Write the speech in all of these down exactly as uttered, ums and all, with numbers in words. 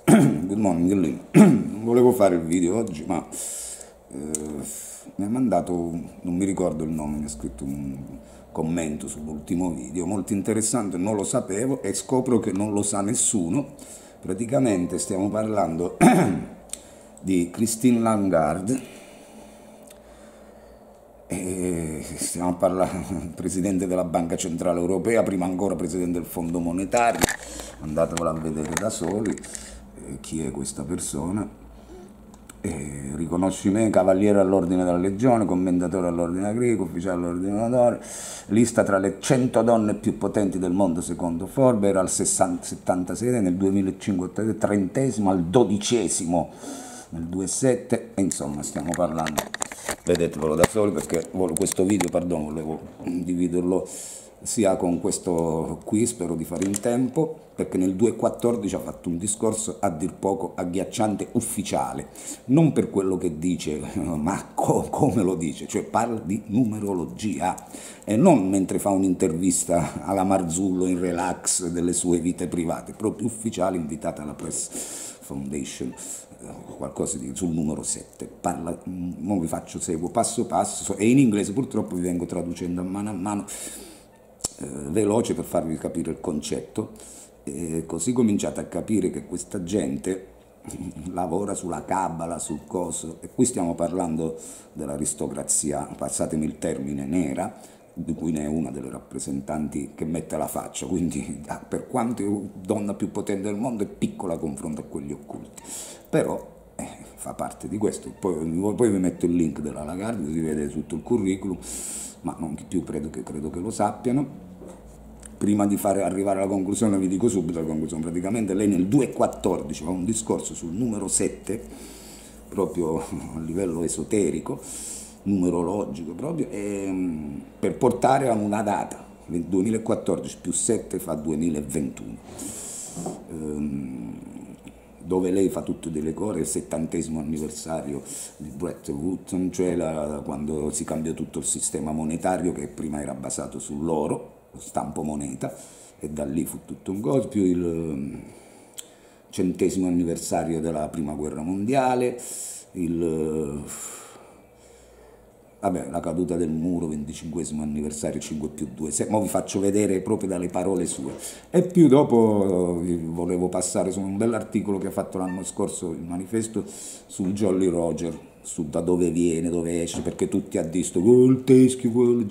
Good morning, Lynn. Non volevo fare il video oggi, ma eh, mi ha mandato, non mi ricordo il nome, mi ha scritto un commento sull'ultimo video, molto interessante, non lo sapevo e scopro che non lo sa nessuno. Praticamente stiamo parlando di Christine Lagarde, e stiamo parlando presidente della Banca Centrale Europea, prima ancora presidente del Fondo Monetario, andatevela a vedere da soli eh, chi è questa persona. Eh, riconoscimento, cavaliere all'ordine della Legione, commendatore all'ordine agricolo, ufficiale all'ordine d'onore, lista tra le cento donne più potenti del mondo secondo Forbes, era al sessanta, settantasei, nel duemilacinque trentesimo, al dodicesimo nel duemilasette, e insomma stiamo parlando, vedetevelo da soli perché questo video, pardon, volevo dividerlo sia con questo qui, spero di fare in tempo, perché nel duemilaquattordici ha fatto un discorso a dir poco agghiacciante, ufficiale, non per quello che dice, ma co come lo dice, cioè parla di numerologia, e non mentre fa un'intervista alla Marzullo in relax delle sue vite private, proprio ufficiale, invitata alla Press Foundation, qualcosa di, sul numero sette, parla, non vi faccio, seguo passo passo, e in inglese purtroppo vi vengo traducendo a mano a mano, eh, veloce per farvi capire il concetto, e così cominciate a capire che questa gente lavora sulla cabala, sul coso, e qui stiamo parlando dell'aristocrazia, passatemi il termine, nera, di cui ne è una delle rappresentanti che mette la faccia, quindi per quanto è donna più potente del mondo è piccola a confronto a quelli occulti, però eh, fa parte di questo. Poi, poi vi metto il link della Lagarde, si vede tutto il curriculum, ma non più credo che, credo che lo sappiano. Prima di fare arrivare alla conclusione vi dico subito la conclusione, praticamente lei nel duemilaquattordici fa un discorso sul numero sette, proprio a livello esoterico, numerologico proprio, e, per portare a una data, nel duemilaquattordici più sette fa duemilaventuno, ehm, dove lei fa tutte delle cose, il settantesimo anniversario di Bretton Woods, cioè la, quando si cambiò tutto il sistema monetario che prima era basato sull'oro, stampo moneta, e da lì fu tutto un coso, più il centesimo anniversario della prima guerra mondiale, il, vabbè, la caduta del muro, venticinquesimo anniversario, cinque più due, ma vi faccio vedere proprio dalle parole sue. E più dopo vi volevo passare su un bell'articolo che ha fatto l'anno scorso il manifesto sul Jolly Roger, su da dove viene, dove esce, perché tutti addisto, oh, il teschio, quello,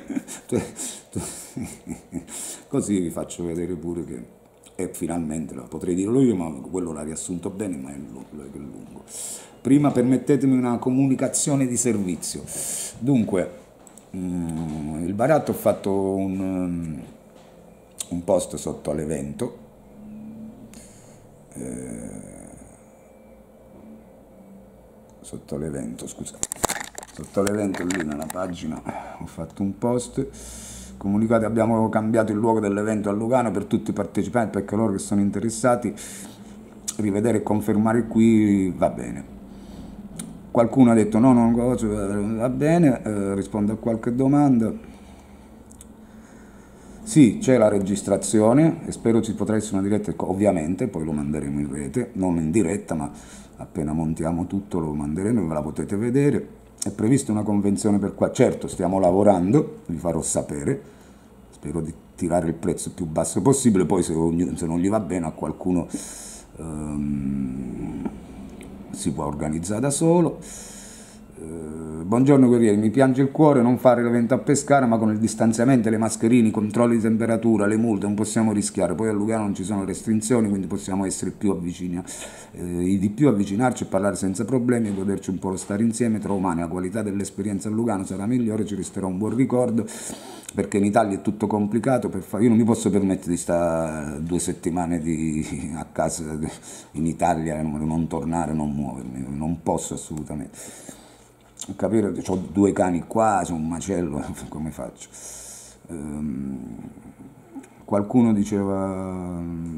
così vi faccio vedere pure che, e finalmente la potrei dirlo io, ma quello l'ha riassunto bene, ma è lungo. Prima permettetemi una comunicazione di servizio. Dunque, il baratto ha fatto un, un post sotto all'evento, eh, sotto l'evento, scusa, sotto l'evento lì nella pagina ho fatto un post, comunicate, abbiamo cambiato il luogo dell'evento a Lugano per tutti i partecipanti, perché loro che sono interessati, rivedere e confermare qui va bene. Qualcuno ha detto no, non va bene, eh, rispondo a qualche domanda. Sì, c'è la registrazione e spero ci potrà essere una diretta, ovviamente, poi lo manderemo in rete, non in diretta, ma appena montiamo tutto lo manderemo e ve la potete vedere. È prevista una convenzione per qua, certo stiamo lavorando, vi farò sapere, spero di tirare il prezzo più basso possibile, poi se, se non gli va bene a qualcuno um, si può organizzare da solo. Uh, buongiorno guerrieri, mi piange il cuore non fare l'evento a Pescara, ma con il distanziamento, le mascherine, i controlli di temperatura, le multe non possiamo rischiare, poi a Lugano non ci sono restrizioni, quindi possiamo essere più avvicini, eh, di più avvicinarci e parlare senza problemi e goderci un po' lo stare insieme tra umani. La qualità dell'esperienza a Lugano sarà migliore, ci resterà un buon ricordo, perché in Italia è tutto complicato, per fare, io non mi posso permettere di stare due settimane di, a casa in Italia, non tornare, non muovermi, non posso assolutamente. Capire, ho due cani qua, sono un macello, come faccio? Ehm, qualcuno diceva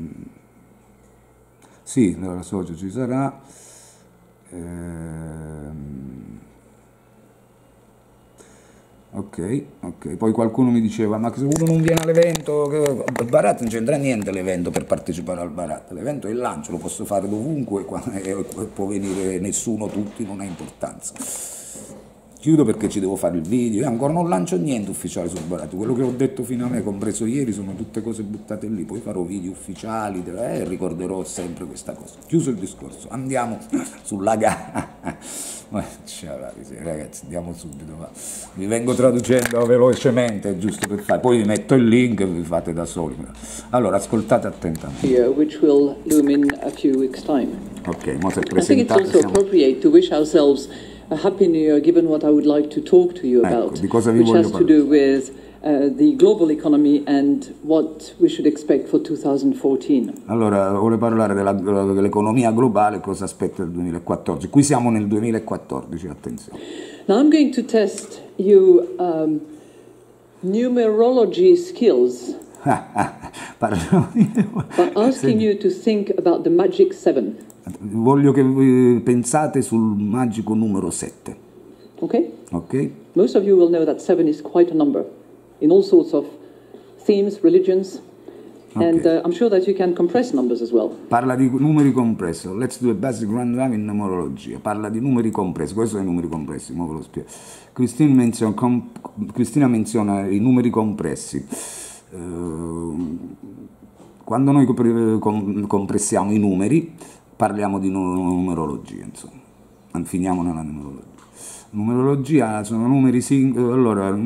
sì, la socio ci sarà. Ehm, Ok, ok. Poi qualcuno mi diceva, ma se uno non viene all'evento, il Bharat non c'entra niente l'evento per partecipare al Bharat, l'evento è il lancio, lo posso fare dovunque, e può venire nessuno, tutti, non ha importanza. Chiudo perché ci devo fare il video, io ancora non lancio niente ufficiale sul Bharat, quello che ho detto fino a me, compreso ieri, sono tutte cose buttate lì, poi farò video ufficiali e eh, ricorderò sempre questa cosa. Chiuso il discorso, andiamo sulla gara. Ciao ragazzi, andiamo subito, va. Vi vengo traducendo velocemente, giusto per fare, poi vi metto il link e vi fate da soli. Allora, ascoltate attentamente. Which will loom in a few weeks' time. Ok, mo se I think it's also siamo... appropriate to wish ourselves a happy new year, given what I would like to talk to you about, ecco, di cosa vi which voglio has to parlare. do with uh, the global economy and what we should expect for twenty fourteen. Allora, vuole parlare dell'economia globale, cosa aspetta il duemilaquattordici. Qui siamo nel duemilaquattordici, attenzione. Now I'm going to test you um, numerology skills by asking you to think about the magic seven. Voglio che voi pensate sul magico numero sette. Okay? Ok? Most of you will know that seven is quite a number in all sorts of themes, religions, okay. and uh, I'm sure that you can compress numbers as well. Parla di numeri compressi. Let's do a basic rundown in numerologia. Parla di numeri compressi. Questi sono i numeri compressi, ora ve lo spiego. Cristina menziona, com, Cristina menziona i numeri compressi. Uh, quando noi com, compressiamo i numeri, parliamo di numerologia, insomma. Finiamo nella numerologia. Numerologia sono numeri singoli, allora,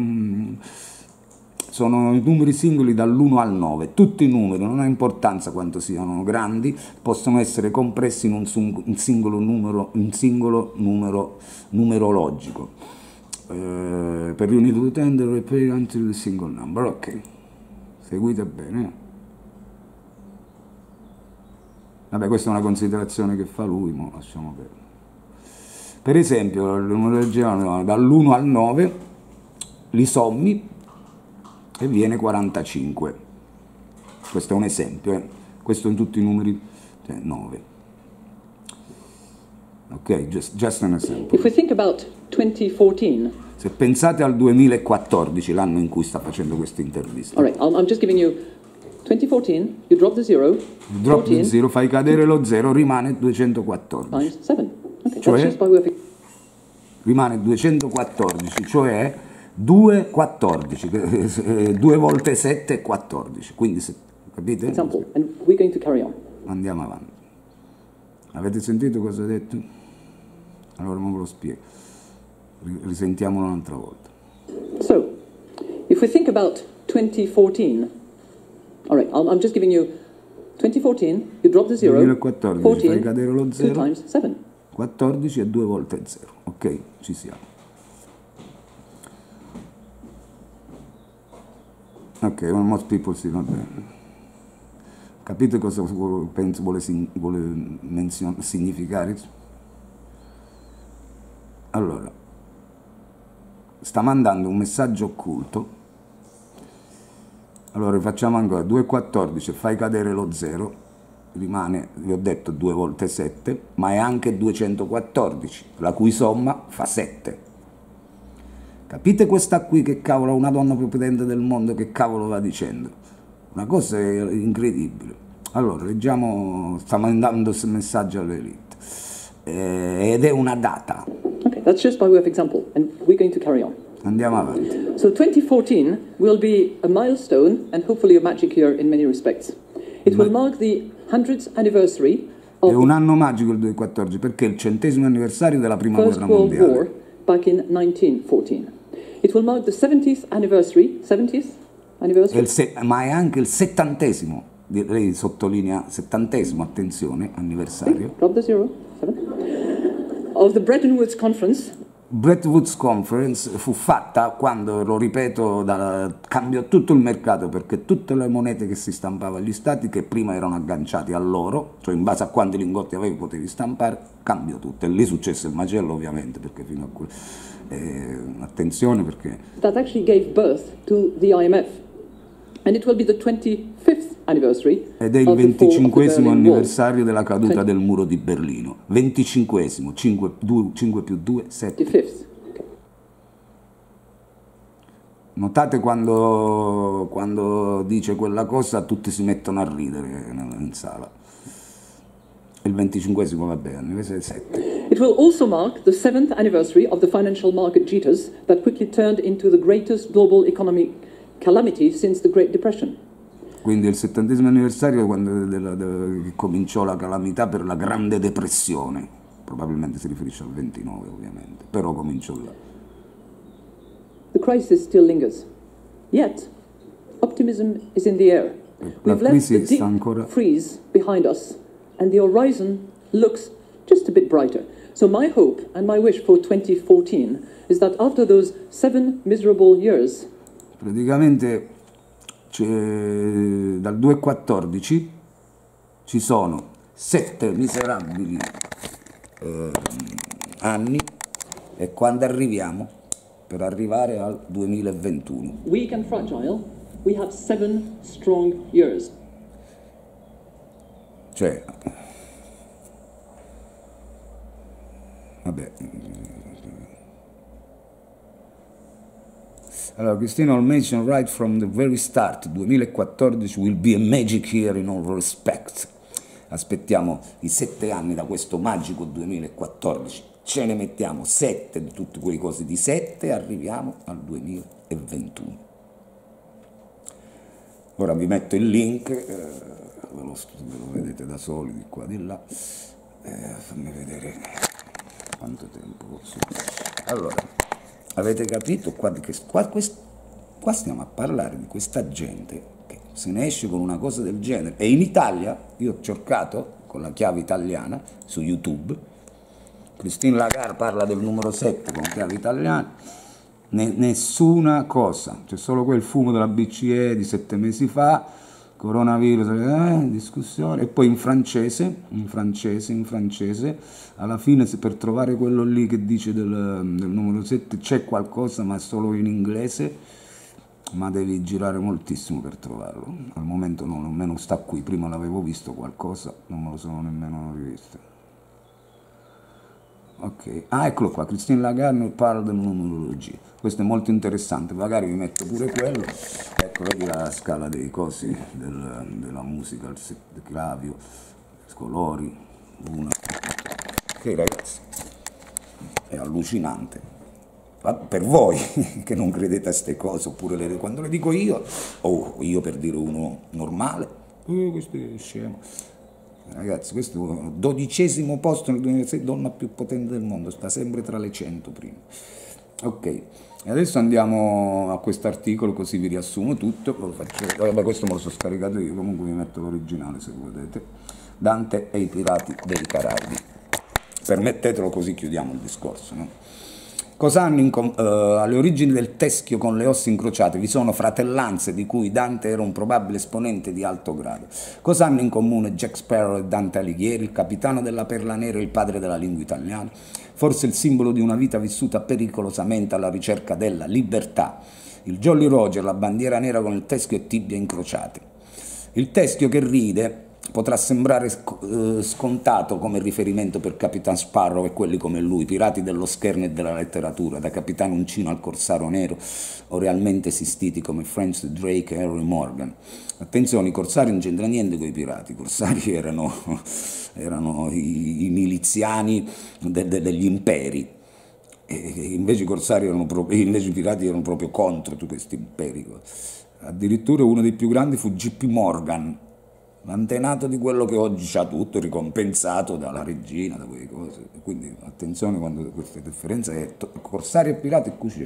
sono i numeri singoli dall'uno al nove. Tutti i numeri, non ha importanza quanto siano grandi, possono essere compressi in un, un singolo numero, un singolo numero numerologico. Uh, per unit to tend repeat until the single number. Ok, seguite bene. Vabbè, questa è una considerazione che fa lui, ma lasciamo perdere. Per esempio, la numerologia dall'uno al nove li sommi e viene quarantacinque. Questo è un esempio, eh. Questo in tutti i numeri, cioè nove. Ok, just, just an esempio. If we think about twenty fourteen. Se pensate al duemilaquattordici, l'anno in cui sta facendo questa intervista. All right, I'm, I'm just giving you twenty fourteen, you drop the zero. Drop the zero, fai cadere lo zero, rimane duecentoquattordici. Times seven. Okay, cioè, that's just by way of... rimane duecentoquattordici, cioè due, quattordici, due volte sette è quattordici, quindi se, capite? Example, and we're going to carry on. Andiamo avanti. Avete sentito cosa ho detto? Allora non ve lo spiego. Risentiamolo un'altra volta. So, if we think about twenty fourteen, all right, I'm, I'm just giving you twenty fourteen, you drop the zero, duemilaquattordici, fourteen, fai cadere lo zero, two times seven. quattordici e due volte zero. Ok, ci siamo. Ok, most people si va bene. Capite cosa penso vuole, vuole menzion- significare? Allora, sta mandando un messaggio occulto. Allora facciamo ancora due quattordici, fai cadere lo zero, rimane, vi ho detto, due volte sette, ma è anche duecentoquattordici, la cui somma fa sette. Capite questa qui che cavolo, una donna più potente del mondo, che cavolo va dicendo? Una cosa incredibile. Allora, leggiamo, sta mandando questo messaggio all'elite. Eh, ed è una data. Okay, that's just by way of example, and we're going to carry on. Andiamo avanti. So twenty fourteen will be a milestone and hopefully a magic year in many respects. It will mark the hundredth anniversary of è un anno magico il duemilaquattordici perché è il centesimo anniversario della prima First guerra World mondiale. War back in nineteen fourteen. It will mark the seventieth anniversary, seventieth anniversary? È il se- ma è anche il settantesimo, lei sottolinea settantesimo, attenzione, anniversario. Drop the zero, seven. Of the Bretton Woods Conference. Bretton Woods Conference fu fatta quando, lo ripeto, da, cambiò tutto il mercato, perché tutte le monete che si stampava agli stati, che prima erano agganciati all'oro, cioè in base a quanti lingotti avevi potevi stampare, cambiò tutto. E lì successe il macello, ovviamente, perché fino a quel... Eh, attenzione perché... That actually gave birth to the I M F. And it will be the twenty-fifth anniversary ed è il venticinquesimo anniversario della caduta del muro di Berlino. venticinquesimo, cinque, due, cinque più due, sette. Okay. Notate quando, quando dice quella cosa tutti si mettono a ridere in sala. Il venticinquesimo va bene, invece è sette. It will also mark the seventh anniversary of the financial market jitters that quickly turned into the greatest global economic calamity since the Great Depression. Quindi è il settantesimo anniversario quando della, della, che cominciò la calamità per la Grande Depressione. Probabilmente si riferisce al ventinove, ovviamente, però cominciò là. The crisis still lingers. Yet, optimism is in the air. La We've left the crisi sta deep ancora... freeze behind us, and the horizon looks just a bit brighter. So my hope and my wish for twenty fourteen is that after those seven miserable years... Praticamente dal duemilaquattordici ci sono sette miserabili eh, anni, e quando arriviamo? Per arrivare al duemilaventuno. Weak and fragile, we have seven strong years. Cioè, vabbè. Allora, Christina will mention right from the very start, duemilaquattordici will be a magic year in all respect. Aspettiamo i sette anni da questo magico duemilaquattordici. Ce ne mettiamo sette di tutte quelle cose di sette e arriviamo al duemilaventuno. Ora vi metto il link, eh, ve, lo, ve lo vedete da soli di qua di là, eh, fammi vedere quanto tempo posso. Allora, avete capito qua, che, qua, quest, qua stiamo a parlare di questa gente che se ne esce con una cosa del genere, e in Italia, io ho cercato con la chiave italiana su YouTube, Christine Lagarde parla del numero sette con chiave italiana, ne, nessuna cosa, c'è solo quel fumo della B C E di sette mesi fa, coronavirus, eh, discussione, e poi in francese, in francese, in francese, alla fine se per trovare quello lì che dice del, del numero sette c'è qualcosa, ma solo in inglese, ma devi girare moltissimo per trovarlo, al momento no, nemmeno sta qui, prima l'avevo visto qualcosa, non me lo sono nemmeno rivisto. Ok, ah eccolo qua, Christine Lagarde parla del numerologia, questo è molto interessante, magari vi metto pure quello, ecco, vedi la scala dei cosi, del, della musica, il clavio, i colori, una, ok ragazzi, è allucinante, per voi che non credete a queste cose, oppure le, quando le dico io, o oh, io per dire uno normale, oh, questo è scemo. Ragazzi, questo è il dodicesimo posto nel duemilasei, donna più potente del mondo, sta sempre tra le cento prima. Ok, e adesso andiamo a questo articolo, così vi riassumo tutto, lo faccio, vabbè, questo me lo sono scaricato io, comunque vi metto l'originale se volete. Dante e i pirati dei Caraibi. Permettetelo, così chiudiamo il discorso, no? Cosa hanno in com- uh, alle origini del teschio con le ossa incrociate? Vi sono fratellanze di cui Dante era un probabile esponente di alto grado. Cosa hanno in comune Jack Sparrow e Dante Alighieri, il capitano della Perla Nera e il padre della lingua italiana? Forse il simbolo di una vita vissuta pericolosamente alla ricerca della libertà. Il Jolly Roger, la bandiera nera con il teschio e tibia incrociate. Il teschio che ride potrà sembrare scontato come riferimento per Capitan Sparrow e quelli come lui, pirati dello schermo e della letteratura, da Capitano Uncino al Corsaro Nero, o realmente esistiti come Francis Drake e Henry Morgan. Attenzione, i corsari non c'entra niente con i pirati, i corsari erano, erano i, i miliziani de, de, degli imperi, e invece i corsari erano proprio, invece i pirati erano proprio contro tutti questi imperi. Addirittura uno dei più grandi fu J P Morgan, l'antenato di quello che oggi c'ha tutto, ricompensato dalla regina, da quelle cose. Quindi attenzione quando questa differenza è corsari e pirati e cucci.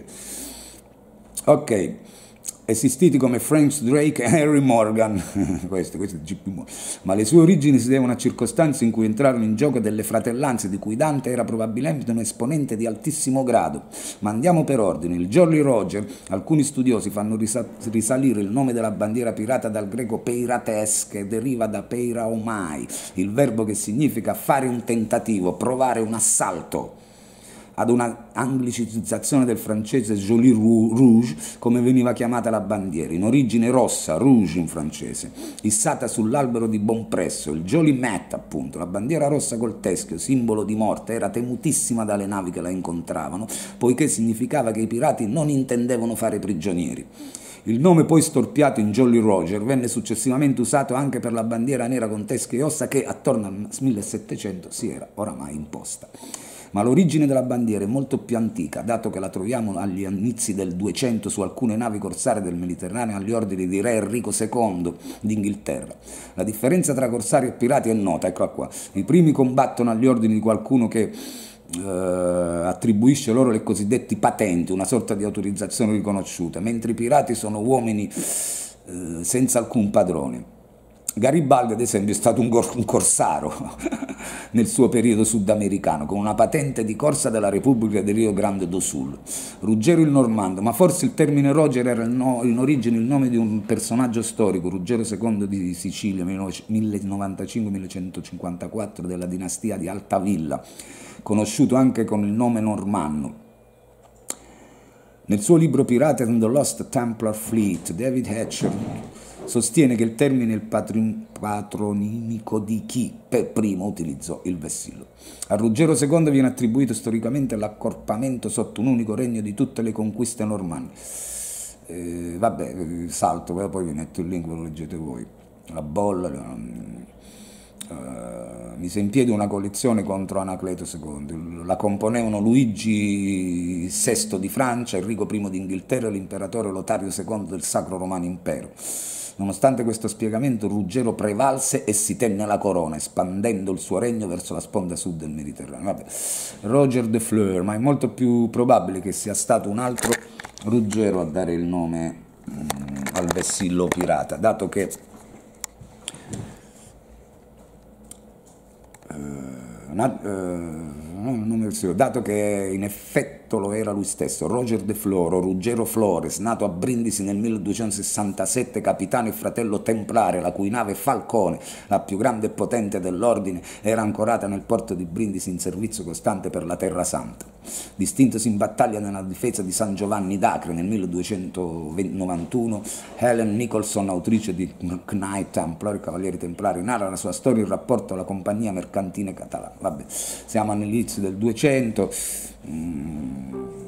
Ok, esistiti come Francis Drake e Henry Morgan, questo, questo è J P Morgan, ma le sue origini si devono a circostanze in cui entrarono in gioco delle fratellanze di cui Dante era probabilmente un esponente di altissimo grado. Ma andiamo per ordine. Il Jolly Roger, alcuni studiosi fanno risalire il nome della bandiera pirata dal greco peirates, che deriva da peiraomai, il verbo che significa fare un tentativo, provare un assalto. ad una anglicizzazione del francese Joli Rouge, come veniva chiamata la bandiera, in origine rossa, rouge in francese, issata sull'albero di Bonpresso, il Joli Mat appunto, la bandiera rossa col teschio, simbolo di morte, era temutissima dalle navi che la incontravano, poiché significava che i pirati non intendevano fare prigionieri. Il nome poi storpiato in Jolly Roger venne successivamente usato anche per la bandiera nera con teschio e ossa che attorno al millesettecento si era oramai imposta. Ma l'origine della bandiera è molto più antica, dato che la troviamo agli inizi del duecento su alcune navi corsarie del Mediterraneo agli ordini di re Enrico secondo d'Inghilterra. La differenza tra corsari e pirati è nota, eccola qua. I primi combattono agli ordini di qualcuno che eh, attribuisce loro le cosiddette patenti, una sorta di autorizzazione riconosciuta, mentre i pirati sono uomini eh, senza alcun padrone. Garibaldi, ad esempio, è stato un, un corsaro nel suo periodo sudamericano, con una patente di corsa della Repubblica del Rio Grande do Sul. Ruggero il Normando, ma forse il termine Roger era no, in origine il nome di un personaggio storico, Ruggero secondo di Sicilia, millecentonovantacinque millecentocinquantaquattro, della dinastia di Altavilla, conosciuto anche con il nome normanno. Nel suo libro Pirates and the Lost Templar Fleet, David Hatcher sostiene che il termine è il patronimico di chi per primo utilizzò il vessillo. A Ruggero secondo viene attribuito storicamente l'accorpamento sotto un unico regno di tutte le conquiste normanne. Eh, vabbè, salto, poi vi metto il link, ve lo leggete voi. La bolla, uh, mise in piedi una coalizione contro Anacleto secondo. La componevano Luigi sesto di Francia, Enrico primo d'Inghilterra e l'imperatore Lotario secondo del Sacro Romano Impero. Nonostante questo spiegamento, Ruggero prevalse e si tenne la corona, espandendo il suo regno verso la sponda sud del Mediterraneo. Vabbè. Roger de Fleur, ma è molto più probabile che sia stato un altro Ruggero a dare il nome mm, al vessillo pirata, dato che uh, una, uh, dato che in effetto lo era lui stesso. Roger de Floro, Ruggero Flores, nato a Brindisi nel milleduecentosessantasette, capitano e fratello templare, la cui nave Falcone, la più grande e potente dell'ordine, era ancorata nel porto di Brindisi in servizio costante per la Terra Santa. Distintosi in battaglia nella difesa di San Giovanni d'Acre nel milleduecentonovantuno, Helen Nicholson, autrice di Knight Templar, Cavalieri Templari, narra la sua storia in rapporto alla compagnia mercantile catalana. Vabbè, siamo all'inizio del duecento, mm,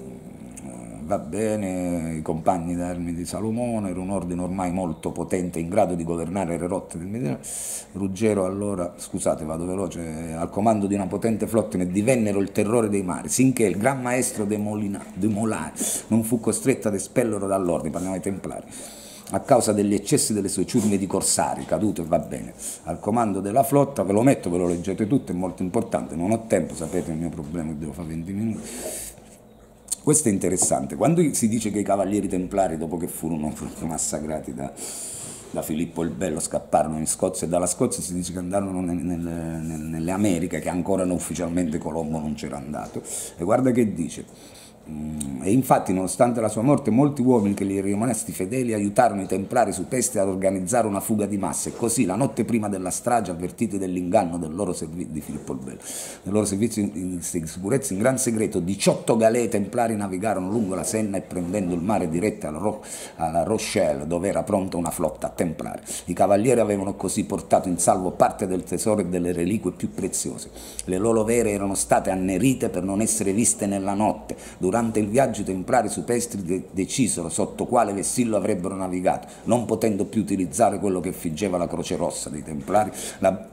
va bene, i compagni d'armi di Salomone, era un ordine ormai molto potente, in grado di governare le rotte del Mediterraneo. Ruggero allora, scusate vado veloce, al comando di una potente flotta ne divennero il terrore dei mari, sinché il gran maestro dei Molari non fu costretto ad espellerlo dall'ordine, parliamo ai Templari, a causa degli eccessi delle sue ciurme di corsari, caduto e va bene. Al comando della flotta, ve lo metto, ve lo leggete tutto, è molto importante, non ho tempo, sapete il mio problema, devo fare venti minuti. Questo è interessante, quando si dice che i Cavalieri Templari, dopo che furono massacrati da, da Filippo il Bello, scapparono in Scozia, e dalla Scozia si dice che andarono nel, nel, nel, nelle Americhe, che ancora non ufficialmente Colombo non c'era andato, e guarda che dice. E infatti, nonostante la sua morte, molti uomini che gli erano rimasti fedeli aiutarono i Templari superstiti ad organizzare una fuga di massa, e così la notte prima della strage, avvertiti dell'inganno del loro servizio di Filippo il Bello, del loro servizio di sicurezza in gran segreto, diciotto galee templari navigarono lungo la Senna e prendendo il mare diretto alla, Ro alla Rochelle, dove era pronta una flotta templare. I cavalieri avevano così portato in salvo parte del tesoro e delle reliquie più preziose. Le loro vere erano state annerite per non essere viste nella notte. Durante il viaggio i templari superstiti de decisero sotto quale vessillo avrebbero navigato, non potendo più utilizzare quello che figgeva la croce rossa dei templari, la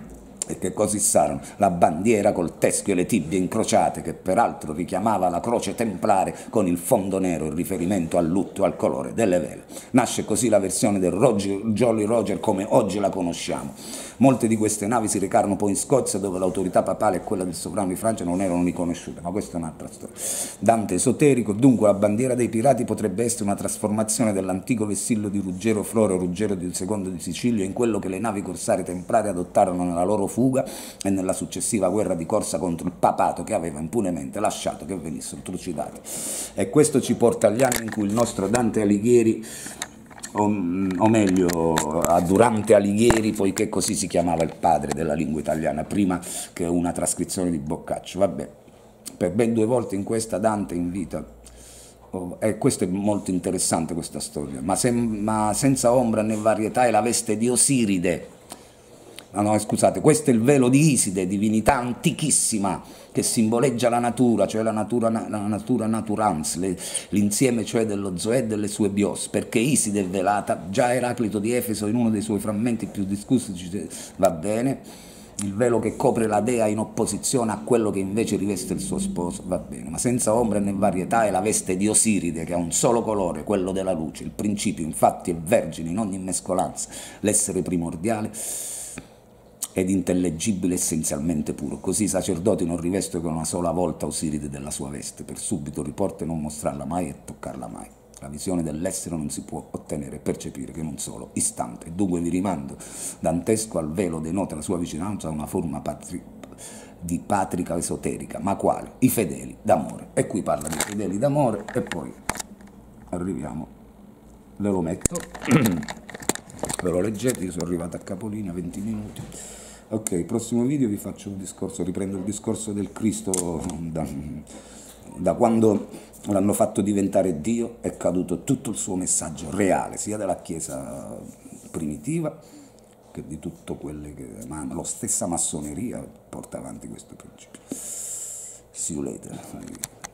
e che così sarono la bandiera col teschio e le tibie incrociate, che peraltro richiamava la croce templare con il fondo nero in riferimento al lutto e al colore delle vele. Nasce così la versione del Roger, Jolly Roger come oggi la conosciamo. Molte di queste navi si recarono poi in Scozia, dove l'autorità papale e quella del sovrano di Francia non erano riconosciute, ma questa è un'altra storia. Dante esoterico, dunque la bandiera dei pirati potrebbe essere una trasformazione dell'antico vessillo di Ruggero Floro, Ruggero secondo di Sicilia, in quello che le navi corsarie templari adottarono nella loro fuga e nella successiva guerra di corsa contro il papato, che aveva impunemente lasciato che venissero trucidati. E questo ci porta agli anni in cui il nostro Dante Alighieri, o, o meglio a Durante Alighieri, poiché così si chiamava il padre della lingua italiana, prima che una trascrizione di Boccaccio, vabbè, per ben due volte in questa Dante in vita, oh, e questo è molto interessante questa storia, ma, se, ma senza ombra né varietà è la veste di Osiride. Ah no, scusate, questo è il velo di Iside, divinità antichissima che simboleggia la natura, cioè la natura, la natura naturans, l'insieme cioè dello Zoè e delle sue bios, perché Iside è velata, già Eraclito di Efeso in uno dei suoi frammenti più discussi dice, va bene, il velo che copre la dea in opposizione a quello che invece riveste il suo sposo, va bene, ma senza ombra né varietà è la veste di Osiride che ha un solo colore, quello della luce, il principio infatti è vergine in ogni mescolanza, l'essere primordiale ed intellegibile essenzialmente puro, così i sacerdoti non rivestono che una sola volta Osiride della sua veste, per subito riporta e non mostrarla mai e toccarla mai. La visione dell'essere non si può ottenere e percepire che in un solo istante, dunque vi rimando dantesco al velo denota la sua vicinanza a una forma patri di patrica esoterica, ma quale? I fedeli d'amore, e qui parla di fedeli d'amore e poi arriviamo, ve lo metto, ve lo leggete, io sono arrivato a capolinea, venti minuti. Ok, prossimo video vi faccio un discorso, riprendo il discorso del Cristo, da, da quando l'hanno fatto diventare Dio è caduto tutto il suo messaggio reale, sia della Chiesa primitiva che di tutto quelle che, ma la stessa massoneria porta avanti questo principio. See you later.